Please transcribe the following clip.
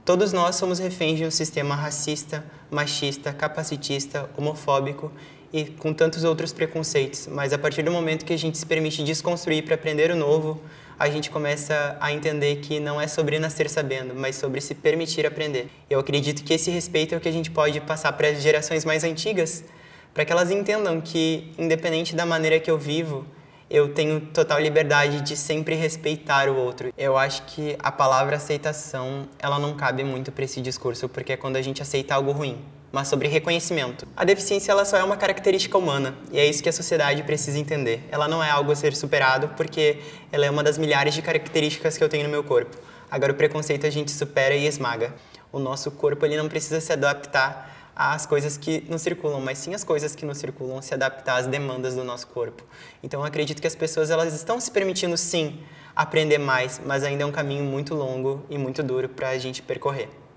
Todos nós somos reféns de um sistema racista, machista, capacitista, homofóbico e com tantos outros preconceitos, mas a partir do momento que a gente se permite desconstruir para aprender o novo, a gente começa a entender que não é sobre nascer sabendo, mas sobre se permitir aprender. Eu acredito que esse respeito é o que a gente pode passar para as gerações mais antigas, para que elas entendam que, independente da maneira que eu vivo, eu tenho total liberdade de sempre respeitar o outro. Eu acho que a palavra aceitação, ela não cabe muito para esse discurso, porque é quando a gente aceita algo ruim, mas sobre reconhecimento. A deficiência, ela só é uma característica humana, e é isso que a sociedade precisa entender. Ela não é algo a ser superado, porque ela é uma das milhares de características que eu tenho no meu corpo. Agora, o preconceito a gente supera e esmaga. O nosso corpo, ele não precisa se adaptar às coisas que nos circulam, mas sim as coisas que nos circulam se adaptar às demandas do nosso corpo. Então, eu acredito que as pessoas, elas estão se permitindo, sim, aprender mais, mas ainda é um caminho muito longo e muito duro para a gente percorrer.